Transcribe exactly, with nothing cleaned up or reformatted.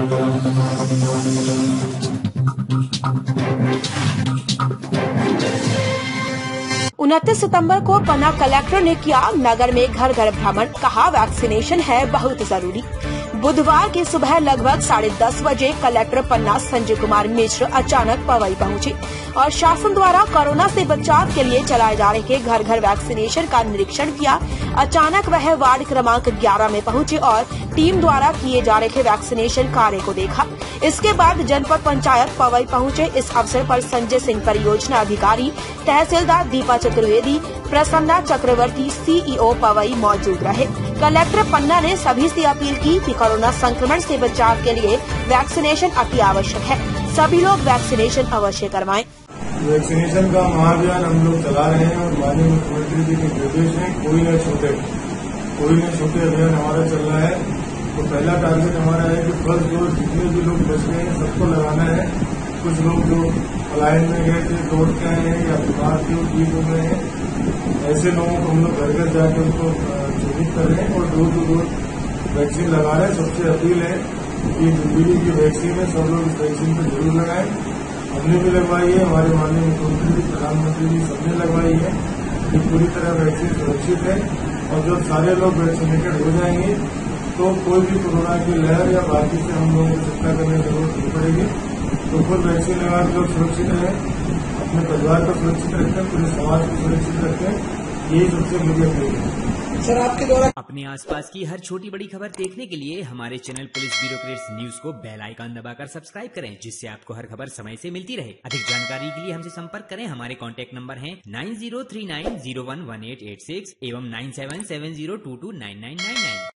उनतीस सितंबर को पन्ना कलेक्टर ने किया नगर में घर घर भ्रमण, कहा वैक्सीनेशन है बहुत जरूरी। बुधवार की सुबह लगभग साढ़े दस बजे कलेक्टर पन्ना संजय कुमार मिश्र अचानक पवई पहुंचे और शासन द्वारा कोरोना से बचाव के लिए चलाए जा रहे घर घर वैक्सीनेशन का निरीक्षण किया। अचानक वह वार्ड क्रमांक ग्यारह में पहुंचे और टीम द्वारा किए जा रहे वैक्सीनेशन कार्य को देखा। इसके बाद जनपद पंचायत पवई पहुंचे। इस अवसर पर संजय सिंह परियोजना अधिकारी, तहसीलदार दीपा चतुर्वेदी, प्रसन्ना चक्रवर्ती, सीईओ पवई मौजूद रहे। कलेक्टर पन्ना ने सभी से अपील की कि कोरोना संक्रमण से बचाव के लिए वैक्सीनेशन अति आवश्यक है, सभी लोग वैक्सीनेशन अवश्य करवाएं। वैक्सीनेशन का महाअभियान हम लोग चला रहे हैं और माननीय मुख्यमंत्री जी के निर्देश है कोई न छूटे, कोई न छूटे अभियान हमारा चल रहा है। तो पहला टारगेट हमारा है कि फर्स्ट डोज जितने भी लोग बच गए हैं सबको लगाना है। कुछ लोग जो पलायन में गए थे, दौड़ के आए हैं या बीमार थे, ठीक हो गए हैं, ऐसे लोगों को हम लोग घर घर जाकर उनको चिन्हित कर रहे हैं और डोर टू डोर वैक्सीन लगा रहे हैं। सबसे अपील है कि दिल्ली की वैक्सीन है, सब लोग इस वैक्सीन पर जरूर लगाएं। हमने भी लगवाई है, हमारे माननीय मुख्यमंत्री जी, प्रधानमंत्री जी सबने लगवाई है। ये पूरी तरह वैक्सीन सुरक्षित है और जब सारे लोग वैक्सीनेटेड हो जाएंगे तो कोई भी कोरोना की लहर या बाकी से हम लोगों को चिंता करने की जरूरत नहीं पड़ेगी। तो खुद वैक्सीन लगा के लोग सुरक्षित रहें, अपने परिवार को सुरक्षित रखें, पूरे समाज को सुरक्षित रखें, यही सबसे बड़ी अपील है। सर, आपके द्वारा अपने आसपास की हर छोटी बड़ी खबर देखने के लिए हमारे चैनल पुलिस ब्यूरोक्रेट्स न्यूज को बेल आइकन दबाकर सब्सक्राइब करें, जिससे आपको हर खबर समय से मिलती रहे। अधिक जानकारी के लिए हमसे संपर्क करें। हमारे कॉन्टैक्ट नंबर हैं nine zero three nine zero one one eight eight six एवं nine seven seven zero two two nine nine nine nine.